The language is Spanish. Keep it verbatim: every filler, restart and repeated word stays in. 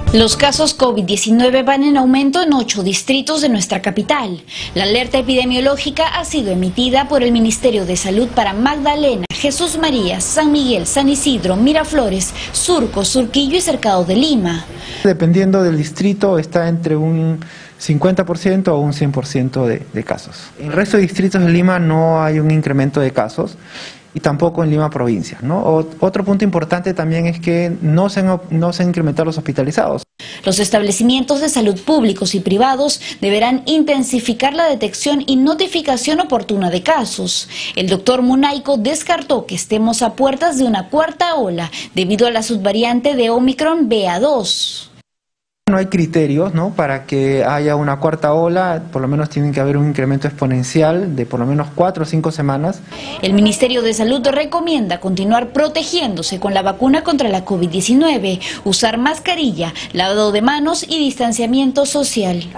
Los casos COVID diecinueve van en aumento en ocho distritos de nuestra capital. La alerta epidemiológica ha sido emitida por el Ministerio de Salud para Magdalena, Jesús María, San Miguel, San Isidro, Miraflores, Surco, Surquillo y Cercado de Lima. Dependiendo del distrito está entre un cincuenta por ciento o un cien por ciento de, de casos. En el resto de distritos de Lima no hay un incremento de casos y tampoco en Lima provincia, ¿no? O, otro punto importante también es que no se, han, no se han incrementado los hospitalizados. Los establecimientos de salud públicos y privados deberán intensificar la detección y notificación oportuna de casos. El doctor Munaico descartó que estemos a puertas de una cuarta ola debido a la subvariante de Omicron B A dos. No hay criterios, ¿no?, para que haya una cuarta ola, por lo menos tiene que haber un incremento exponencial de por lo menos cuatro o cinco semanas. El Ministerio de Salud recomienda continuar protegiéndose con la vacuna contra la COVID diecinueve, usar mascarilla, lavado de manos y distanciamiento social.